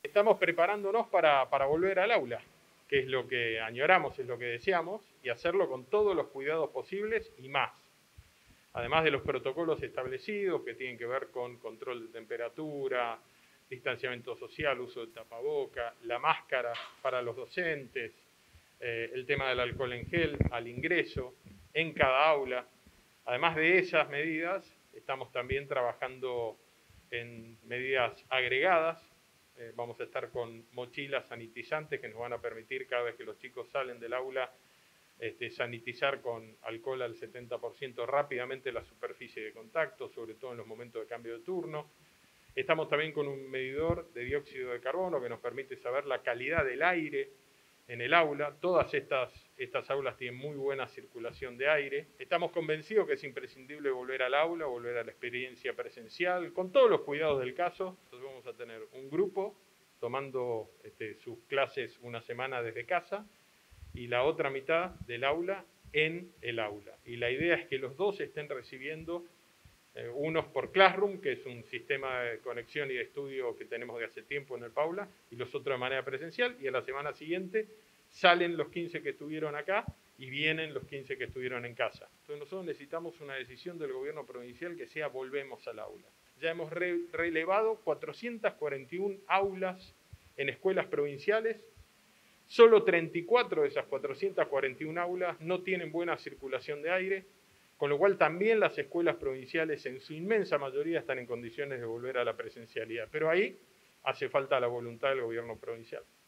Estamos preparándonos para volver al aula, que es lo que añoramos, es lo que deseamos, y hacerlo con todos los cuidados posibles y más. Además de los protocolos establecidos que tienen que ver con control de temperatura, distanciamiento social, uso de tapaboca, la máscara para los docentes, el tema del alcohol en gel al ingreso, en cada aula. Además de esas medidas, estamos también trabajando en medidas agregadas. Vamos a estar con mochilas sanitizantes que nos van a permitir cada vez que los chicos salen del aula sanitizar con alcohol al 70% rápidamente la superficie de contacto, sobre todo en los momentos de cambio de turno. Estamos también con un medidor de dióxido de carbono que nos permite saber la calidad del aire en el aula. Todas estas aulas tienen muy buena circulación de aire. Estamos convencidos que es imprescindible volver al aula, volver a la experiencia presencial, con todos los cuidados del caso. Entonces vamos a tener un grupo tomando sus clases una semana desde casa, y la otra mitad del aula en el aula. Y la idea es que los dos estén recibiendo, unos por Classroom, que es un sistema de conexión y de estudio que tenemos de hace tiempo en el Paula, y los otros de manera presencial, y a la semana siguiente salen los 15 que estuvieron acá y vienen los 15 que estuvieron en casa. Entonces nosotros necesitamos una decisión del gobierno provincial que sea volvemos al aula. Ya hemos relevado 441 aulas en escuelas provinciales. Solo 34 de esas 441 aulas no tienen buena circulación de aire, con lo cual también las escuelas provinciales en su inmensa mayoría están en condiciones de volver a la presencialidad. Pero ahí hace falta la voluntad del gobierno provincial.